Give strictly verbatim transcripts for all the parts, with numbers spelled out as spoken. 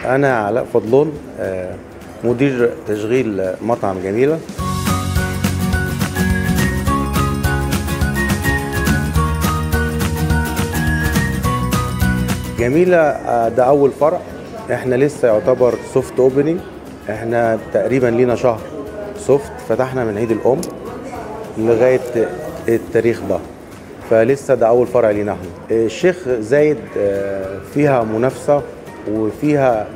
أنا علاء فضلون، مدير تشغيل مطعم جميلة. جميلة ده أول فرع، احنا لسه يعتبر سوفت اوبننج، احنا تقريبا لينا شهر سوفت، فتحنا من عيد الأم لغاية التاريخ ده، فلسه ده أول فرع لينا احنا. الشيخ زايد فيها منافسة وفيها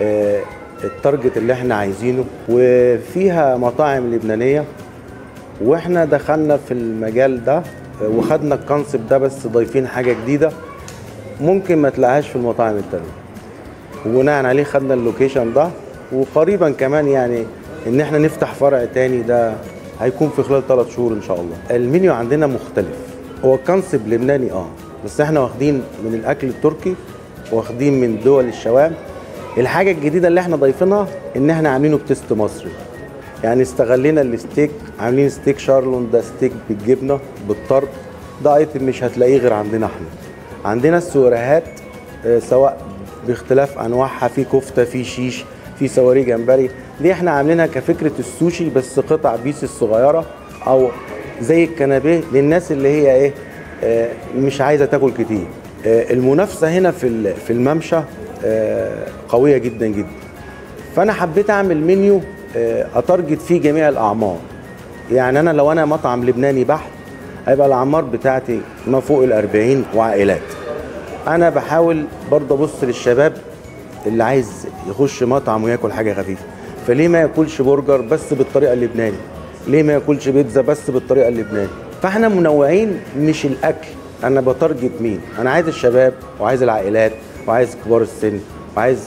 التارجت اللي احنا عايزينه، وفيها مطاعم لبنانية، واحنا دخلنا في المجال ده وخدنا الكونسبت ده، بس ضايفين حاجة جديدة ممكن ما تلاقيهاش في المطاعم التانية، وبناء عليه خدنا اللوكيشن ده، وقريبا كمان يعني ان احنا نفتح فرع تاني، ده هيكون في خلال ثلاث شهور ان شاء الله. المنيو عندنا مختلف، هو الكونسبت لبناني اه بس احنا واخدين من الاكل التركي، واخدين من دول الشوام. الحاجه الجديده اللي احنا ضايفينها ان احنا عاملينه بتست مصري، يعني استغلينا الستيك، عاملين ستيك شارلون، ده ستيك بالجبنه بالطرب، ده ايتم مش هتلاقيه غير عندنا احنا. عندنا السوراهات اه سواء باختلاف انواعها، في كفته، في شيش، في سواري جمبري، دي احنا عاملينها كفكره السوشي بس قطع بيس الصغيره، او زي الكنابيه للناس اللي هي ايه اه مش عايزه تاكل كتير. اه المنافسه هنا في في الممشى اه قويه جدا جدا، فانا حبيت اعمل منيو اه اتارجت فيه جميع الاعمار. يعني انا لو انا مطعم لبناني بحت هيبقى الاعمار بتاعتي ما فوق الأربعين وعائلات. انا بحاول برضه ابص للشباب اللي عايز يخش مطعم وياكل حاجه خفيفه، فليه ما ياكلش برجر بس بالطريقه اللبناني؟ ليه ما ياكلش بيتزا بس بالطريقه اللبناني؟ فاحنا منوعين، مش الاكل انا بتارجت مين، انا عايز الشباب وعايز العائلات وعايز كبار السن وعايز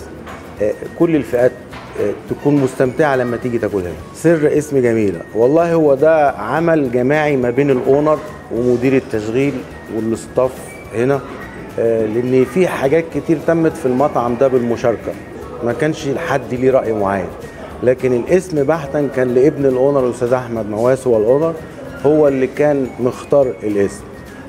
كل الفئات تكون مستمتعه لما تيجي تاكلها. سر اسم جميله والله هو ده عمل جماعي ما بين الاونر ومدير التشغيل والاستاف هنا، لان في حاجات كتير تمت في المطعم ده بالمشاركه، ما كانش حد ليه راي معين، لكن الاسم بحتا كان لابن الاونر الاستاذ احمد مواس، هو الاونر، هو اللي كان مختار الاسم.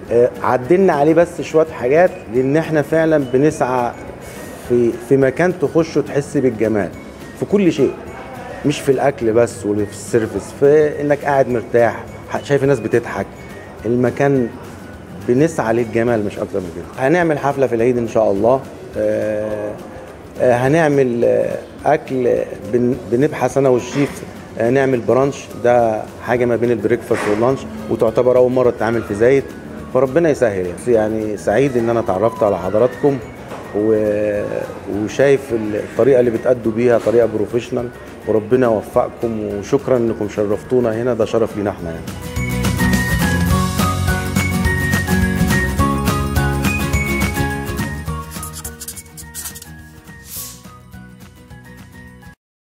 عدلنا عليه بس شويه حاجات، لان احنا فعلا بنسعى في في مكان تخش وتحس بالجمال في كل شيء، مش في الاكل بس ولا في السيرفيس، في انك قاعد مرتاح شايف الناس بتضحك، المكان بنسعى للجمال مش اكتر من كده. هنعمل حفله في العيد ان شاء الله، آه آه هنعمل آه اكل، بن بنبحث انا والشيف آه نعمل برانش، ده حاجه ما بين البريكفاست واللانش، وتعتبر اول مره تتعمل في زايد، فربنا يسهل. يعني سعيد ان انا اتعرفت على حضراتكم، وشايف الطريقه اللي بتأدوا بيها طريقه بروفيشنال، وربنا يوفقكم، وشكرا انكم شرفتونا هنا، ده شرف لينا احنا يعني.